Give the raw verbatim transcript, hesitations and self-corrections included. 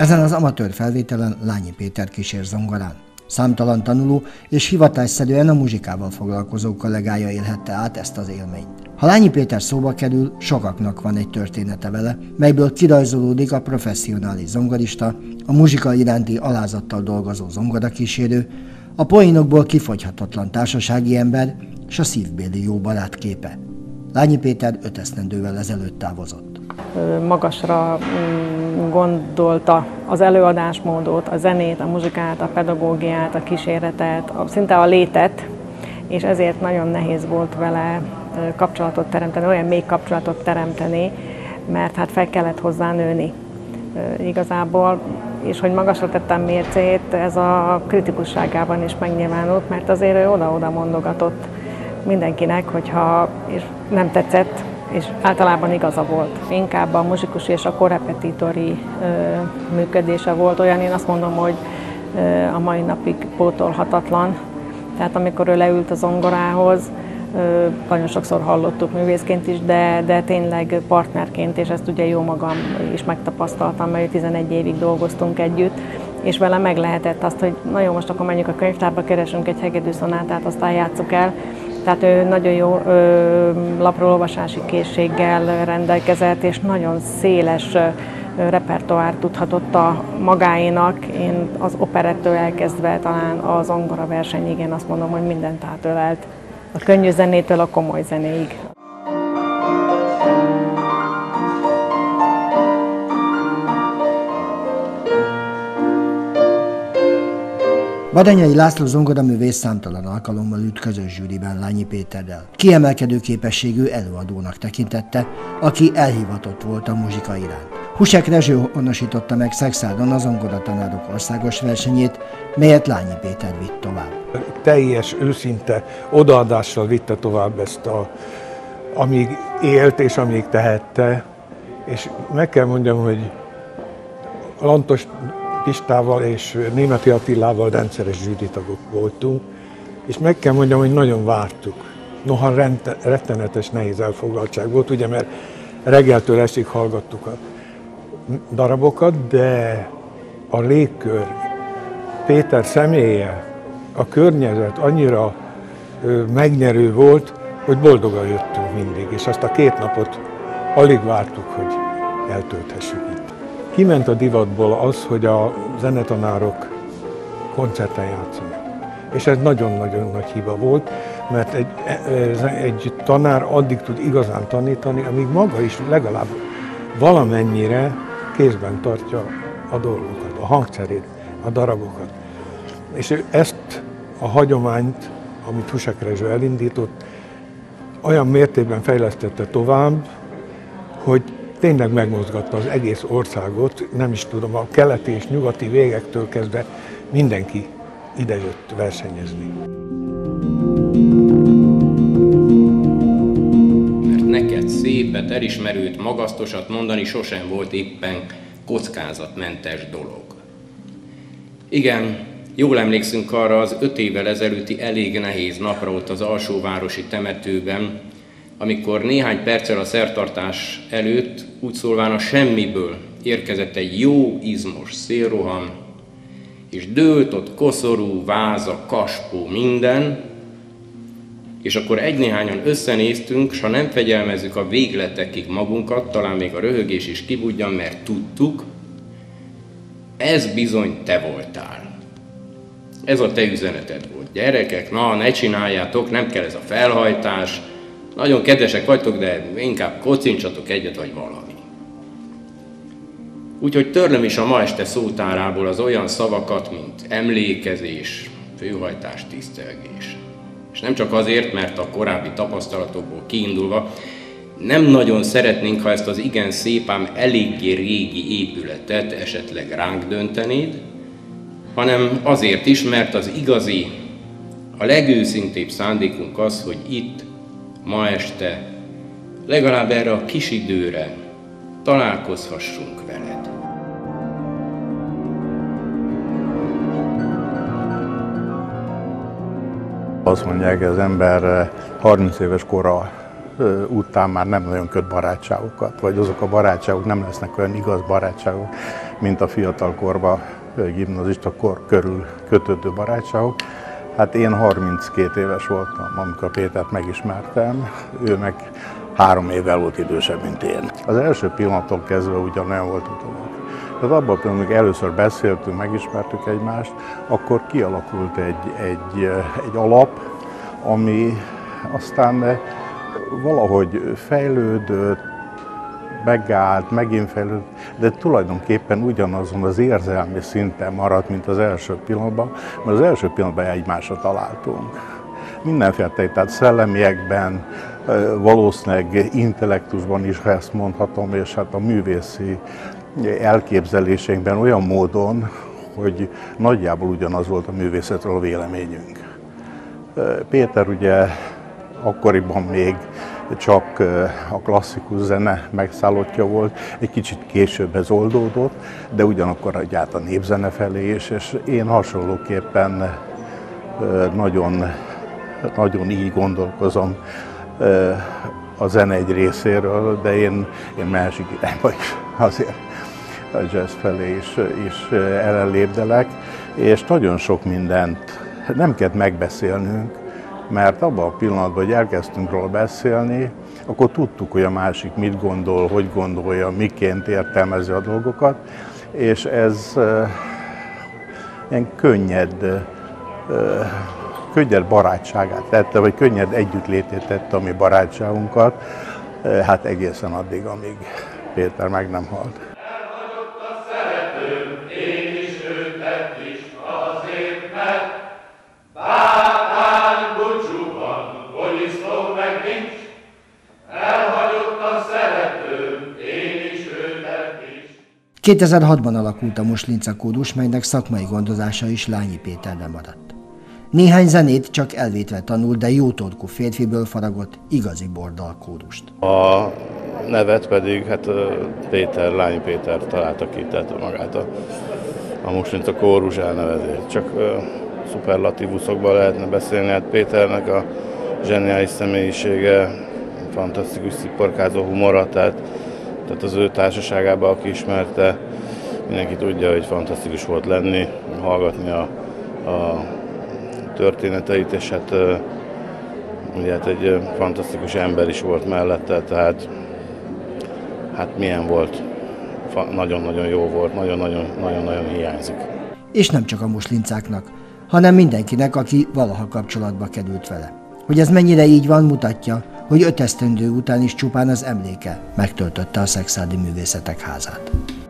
Ezen az amatőr felvételen Lányi Péter kísér zongorán. Számtalan tanuló és hivatásszerűen a muzsikával foglalkozó kollégája élhette át ezt az élményt. Ha Lányi Péter szóba kerül, sokaknak van egy története vele, melyből kirajzolódik a professzionális zongorista, a muzsika iránti alázattal dolgozó zongorakísérő, a poénokból kifogyhatatlan társasági ember és a szívbéli jó barát képe. Lányi Péter öt esztendővel ezelőtt távozott. Magasra gondolta az előadásmódot, a zenét, a muzsikát, a pedagógiát, a kíséretet, szinte a létet, és ezért nagyon nehéz volt vele kapcsolatot teremteni, olyan mély kapcsolatot teremteni, mert hát fel kellett hozzá nőni igazából, és hogy magasra tettem mércét, ez a kritikusságában is megnyilvánult, mert azért ő oda-oda mondogatott mindenkinek, hogyha és nem tetszett, és általában igaza volt. Inkább a muzsikus és a korrepetitori ö, működése volt olyan, én azt mondom, hogy ö, a mai napig pótolhatatlan. Tehát amikor ő leült a zongorához, ö, nagyon sokszor hallottuk művészként is, de, de tényleg partnerként, és ezt ugye jó magam is megtapasztaltam, mert tizenegy évig dolgoztunk együtt, és vele meg lehetett azt, hogy na jó, most akkor menjünk a könyvtárba, keresünk egy hegedűszonátát, aztán játsszuk el. Tehát ő nagyon jó ö, lapróolvasási készséggel rendelkezett, és nagyon széles ö, repertoár tudhatott a magáénak. Én az operettől elkezdve talán a zongora versenyig, én azt mondom, hogy mindent átölelt. A könnyű zenétől a komoly zenéig. Badányai László zongoraművész számtalan alkalommal ült közös zsűriben Lányi Péterrel. Kiemelkedő képességű előadónak tekintette, aki elhivatott volt a muzsika iránt. Husek Rezső honosította meg Szexádon a zongoratanárok országos versenyét, melyet Lányi Péter vitt tovább. Teljes, őszinte odaadással vitte tovább ezt, a, amíg élt és amíg tehette, és meg kell mondjam, hogy Lantos Pistával és Németi Attilával rendszeres zsűritagok voltunk, és meg kell mondjam, hogy nagyon vártuk. Noha rettenetes nehéz elfoglaltság volt, ugye, mert reggeltől estig hallgattuk a darabokat, de a légkör, Péter személye, a környezet annyira megnyerő volt, hogy boldogan jöttünk mindig, és azt a két napot alig vártuk, hogy eltölthessük itt. Kiment a divatból az, hogy a zenetanárok koncerten játszanak. És ez nagyon-nagyon nagy hiba volt, mert egy, egy tanár addig tud igazán tanítani, amíg maga is legalább valamennyire kézben tartja a dolgokat, a hangszerét, a darabokat. És ő ezt a hagyományt, amit Husek Rezső elindított, olyan mértékben fejlesztette tovább, hogy tényleg megmozgatta az egész országot, nem is tudom, a keleti és nyugati végektől kezdve mindenki idejött versenyezni. Mert neked szépet, elismerőt, magasztosat mondani sosem volt éppen kockázatmentes dolog. Igen, jól emlékszünk arra az öt évvel ezelőtti elég nehéz napra ott az alsóvárosi temetőben, amikor néhány perccel a szertartás előtt, úgy szólván a semmiből érkezett egy jó, izmos szélroham, és dőlt ott koszorú, váza, kaspó, minden, és akkor egy-néhányan összenéztünk, s ha nem fegyelmezzük a végletekig magunkat, talán még a röhögés is kibudjan, mert tudtuk, ez bizony te voltál. Ez a te üzeneted volt. Gyerekek, na, ne csináljátok, nem kell ez a felhajtás, nagyon kedvesek vagytok, de inkább kocincsatok egyet, vagy valami. Úgyhogy törlöm is a ma este szótárából az olyan szavakat, mint emlékezés, főhajtás, tisztelgés. És nem csak azért, mert a korábbi tapasztalatokból kiindulva nem nagyon szeretnénk, ha ezt az igen szép, ám eléggé régi épületet esetleg ránk döntenéd, hanem azért is, mert az igazi, a legőszintébb szándékunk az, hogy itt, ma este, legalább erre a kis időre találkozhassunk veled. Azt mondják, hogy az ember harminc éves kora után már nem nagyon köt barátságokat, vagy azok a barátságok nem lesznek olyan igaz barátságok, mint a fiatalkorban, gimnazista kor körül kötődő barátságok. Hát én harminckét éves voltam, amikor Pétert megismertem, ő meg három évvel volt idősebb, mint én. Az első pillanattól kezdve ugyanolyan volt a dolog. Tehát abban a pillanatban, amikor először beszéltünk, megismertük egymást, akkor kialakult egy, egy, egy alap, ami aztán valahogy fejlődött, megállt, megint fejlődött, de tulajdonképpen ugyanazon az érzelmi szinten maradt, mint az első pillanatban, mert az első pillanatban egymásra találtunk. Mindenféle, tehát szellemiekben, valószínűleg intellektusban is ezt mondhatom, és hát a művészi elképzeléseinkben olyan módon, hogy nagyjából ugyanaz volt a művészetről a véleményünk. Péter ugye akkoriban még csak a klasszikus zene megszállottja volt, egy kicsit később ez oldódott, de ugyanakkor át a népzene felé is, és én hasonlóképpen nagyon, nagyon így gondolkozom a zene egy részéről, de én, én másik irányba is azért a jazz felé is, is ellenlépdelek, és nagyon sok mindent nem kellett megbeszélnünk, mert abban a pillanatban, hogy elkezdtünk róla beszélni, akkor tudtuk, hogy a másik mit gondol, hogy gondolja, miként értelmezi a dolgokat, és ez uh, ilyen könnyed, uh, könnyed barátságát tette, vagy könnyed együttlétét tette a mi barátságunkat, uh, hát egészen addig, amíg Péter meg nem halt. Elhagyott a szeretőm, én is őt tett is, azért, mert bátán búcsúban, poliszló meg nincs. Elhagyott a szeretőm, én is őt tett is. kétezer-hatban alakult a Muslinca kórus, melynek szakmai gondozása is Lányi Péterre maradt. Néhány zenét csak elvétve tanult, de jó torkú férfiből faragott igazi bordal kórust. A nevet pedig hát Péter, Lányi Péter találta ki, tehát magát a, a Muslinca kórus elnevezést. Csak uh, szuperlatívuszokban lehetne beszélni, hát Péternek a zseniális személyisége, fantasztikus szipporkázó humora, tehát, tehát az ő társaságában, aki ismerte, mindenki tudja, hogy fantasztikus volt lenni, hallgatni a, a történeteit, és hát uh, ugye hát egy fantasztikus ember is volt mellette, tehát hát milyen volt, nagyon-nagyon jó volt, nagyon-nagyon hiányzik. És nem csak a muslincáknak, hanem mindenkinek, aki valaha kapcsolatba került vele. Hogy ez mennyire így van, mutatja, hogy öt esztendő után is csupán az emléke megtöltötte a Szekszárdi Művészetek Házát.